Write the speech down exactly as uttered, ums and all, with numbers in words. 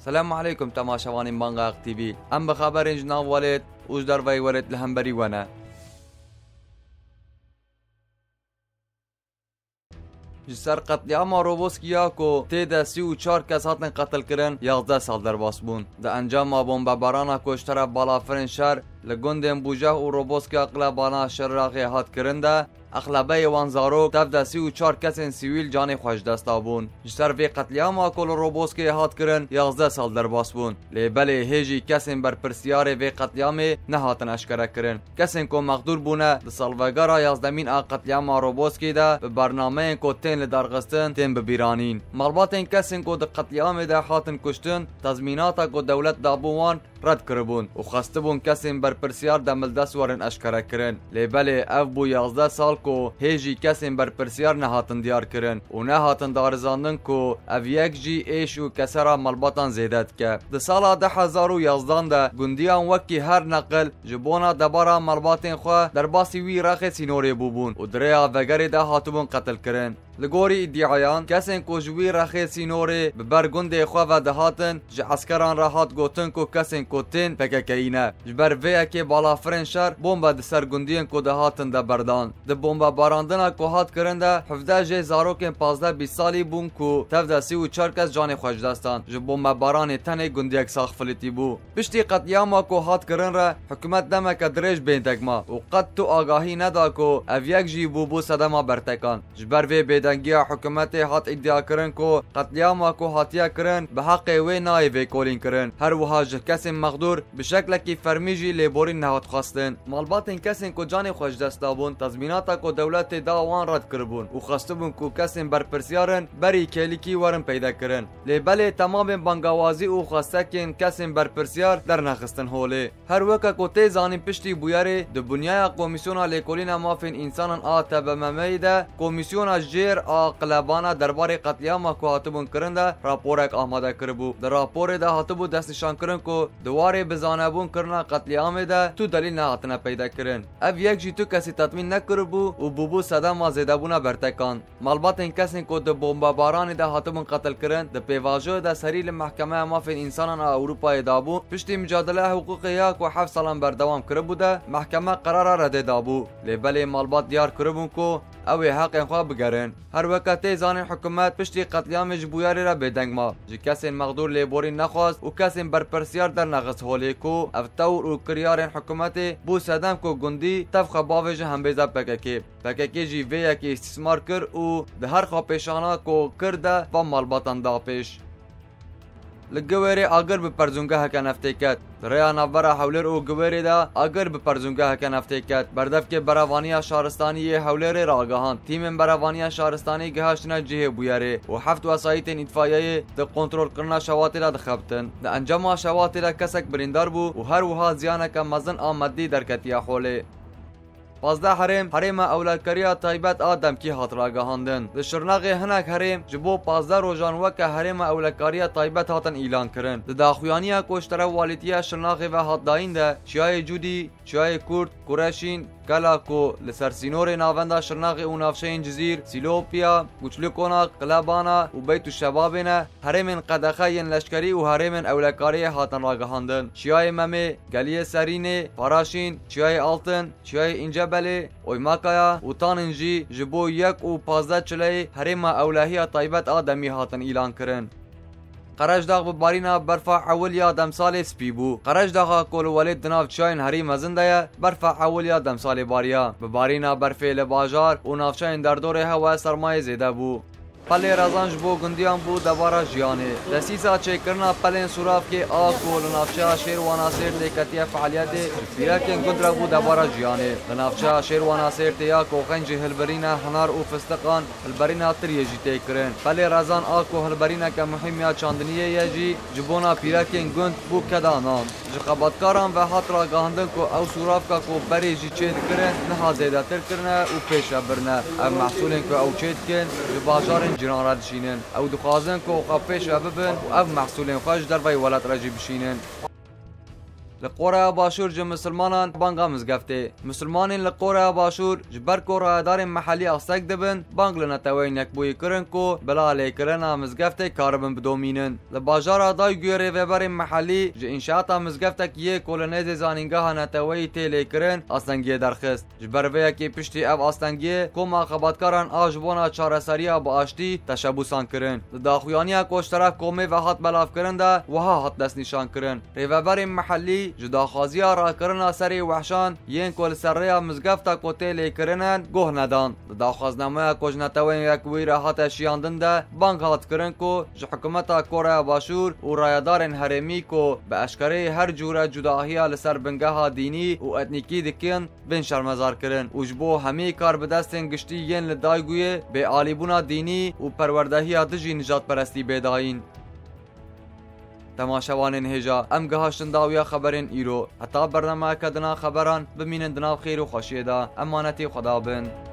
سلام عليكم تماشاوانین بانگاق تی وی. ام بخبرین جناب ولید اوز در وی ولید لهمبری ونه. جسر قتلیام روبوسکیا کو تیده سی و چهار کس هاتن قتل کرن یازده سال در باس بون. ده انجام بمباران کشتر بالافرین شهر لگندن بوجه و روبوسکیا اقلابانا شرراقی هات کرنده اغلبه وان زاروک تفده سی و چهار کسین سیویل جان خوش دستا بون. جسر وی قتلیام کل روبوسکی هات کرن یازده سال در باس بون. لیبله هیجی کسین بر پرسیار وی قتلیام نهاتن اشکره کرن. کسین کو مقدور بونه ده سالوگارا یازدمین آ قتلیام روبوسکی ده به برنامه کو تین لدرغستن تین ببیرانین. مالباتین کسین کو ده قتلیام ده هاتن کشتن تضمیناتا کو دولت دابوان رد کربون و خسته بون کسین بر پرسیار دمل دست ورن اشکره کرن. لیبله اف بو یازده سال کو هیجی کسین بر پرسیار نهاتن دیار کرن و نهاتن دارزاندن کو اف یک جی ایش و کسرا ملباتان زیدت که. ده سالا ده هزار و یازدان ده گندیان وکی هر نقل جبونا دبارا ملباتین خواه در باسی وی رخ سینوری بوبون و دریا وگری ده هاتبون قتل کرن. لگوری ادعایان کسین کو جوی رخ سینوری ببر گنده خواه و دهاتن ج عسکران راحت گوتن کو کسین کو تین پککینه جبر وی که بالافرین شهر بمب ده سر گندین کو دهاتن ده بردان. ده بمب باراندنا کو هات کرنده هفده جه زاروکن پازده بیست سالی بون کو تفده سی و چهار کس جان خوش دستان ج بمب باران تنه گندیک ساخ فلیتی بو. پشتی قتلیام کو هات کرن را حکومت دمک دریج بیندگما و قد تو آگاهی ندا کو اف یک جی بو بو صدما برتکان. جبر وی بیدنگیا حکومت هات ادعا کرن کو قتلیام کو هاتیا کرن به حق وی نای وی کولین کرن. هر وها ج کس مقدور به شکل کی فرمیجی لیبورین نهات خواستن. مالباتین کسین کو جان خوش دستابون تضمیناتا کو دولت داوان رد کربون و خواستبون کو کسین بر پرسیارن بری کلیکی ورن پیدا کرن. لیبل تمام بانگوازی او خواستکین کسین بر پرسیار در نخستن هوله. هر وکا کو تیزانی پشتی بویاره د بنیای کمیسیون لیکولین مافین انسانان آتا به ممیده کمیسیون جیر اقلابانا درباره قتلیام کو هاتبون کرنده راپورک آماده کربو. در راپور ده هاتبو دستشان کرن کو دواره بزانبون کرنا قتلیام ده تو دلیل نهاتنه پیدا کرن. اف یک جی تو کسی تطمین نکربو و بوبو صدما زیده بونه برتکان. مالباتین کسین کو ده بمب باران ده هاتبون قتل کرن ده پیواژو ده سریل محکمه مافین انسانان اروپای دابو پشتی مجادله حقوق یاک و هفت سالان بردوام کربو ده محکمه قرار رده دابو. لیبل مالبات دیار کربون کو اوی حق خواه بگرن. هر وقت زانین حکومت پشتی قتلیام جبویاری را بدنگ ما جی کسین مقدور لیبوری نخواست و کسین برپرسیار در نغس هولی کو افتور و کریارین حکومت بو صدم کو گندی تفخ باوج هم بیزا پککی پککی جی وی که استثمار کر و ده هر خواه پیشانا کو کرده و مالباتان دا پیش. لگویری آگر به پرزونگه هکا نفته کد ریا نبرا حولر او گویری دا آگر به پرزونگه هکا نفته کد بردف که براوانی شهرستانی حولر را آگاهان تیم براوانی شهرستانی گهاشتنا جه بویاره و هفت وسایت اطفائیه ده کنترل کرنا شواطی را دخبتن ده انجام شواطی را کسک بریندار بو و هر وها زیانک مزن آمدی در کتیا خوله. پازده حریم حریم اولادکاریا تایبت آدم کی هات را گهاندن. ده شرناغ هنک حریم جبو پازده روزان وک حریم اولادکاریا تایبت هاتن اعلان کرن. ده داخویانیا کوشتره والیتیا شرناغ و هات داین ده چیای جودی چیای کورد قریشین کلاکو لسرسینور ناوندا شرناغ او نافشین جزیر سیلوپیا گوچلکونا قلابانا و بیت الشبابنا حریم قدخین لشکری و حریم اولادکاری هاتن را گهاندن. چیای ممه گلیه سرینه فراشین چیای آلتن چیای اینجا بله اویماکایا و تاننجی جبو یک و پازده چلی حریم اولهی طایبت آدمی هاتن اعلان کرن. قرش داغ ببارینا برفا حولیا دمسال سپی بو. قرش داغا کول ولید دناف چاین حریم زنده برفا حولیا دمسال باریا ببارینا برفی لباجار و نافچاین در دور هوا سرمایه زیده بو. پلی رازانج بو گندیان بو دوارا جیانه دسیسا چه کرنا پلین سوراف که آکو لنافچه شیر و ناصر لیکتی فعالیت بیاکن گندرا بو دوارا جیانه لنافچه شیر و ناصر تیا کو خنج هلبرینا هنار و فستقان هلبرینا تریجی تکرن. پلی رازان آکو هلبرینا که مهمیا چاندنیه یجی جبونا پیراکن گند بو کدانان جقباتکاران و هات را گاهندن کو او سوراف کا کو بریجی چه کرن نه زیاده تر کرنه و پیش برنه ام محصولن کو او چه کن بازار جنان را دشینن او دخوازن که او پیش ببن و او محصولین خوش در وی ولد رجی بشینن. لقورا باشور ج مسلمانان بانگا مزگفته مسلمانین لقورا باشور جبر کو رایدار محلی استک دبن بانگ لنتوین یک بوی کرن کو بلا لیکرنا مزگفته کاربن بدومینن لباجار دای گوره وبر محلی ج انشاءات مزگفته کی کولونیز زانینگاه نتوی تلی کرن استنگی درخست جبر ویا کی پشتی او استنگی کو مخاباتکاران آجبونا چارسریا با آشتی تشبوسان کرن داخویانی کوشترا کومه و هات بلاف کرن ده وها هات دست نشان کرن ریوبر محلی جدا خازیا را کرنا سری وحشان ین کول سریا مزگفتا کوته لیکرنن گوه ندان داخوازنامه کوجنتوین یک وی را هات شیاندن ده بانک هات کرن کو ج حکومتا کره باشور و رایدارن هرمی کو به اشکره هر جوره جداهیا لسر بنگاه دینی و اتنیکی دکن بن شرمزار کرن وجبو همی کار به دستن گشتی ین لدایگوی به عالیبونا دینی و پروردهی دجی نجات پرستی بداین تماشاوان هجا ام گهاشتن داویا خبرین ایرو حتی برنامه کدنا خبران بمینن دناو خیر و خوشیدا امانتی خدا بن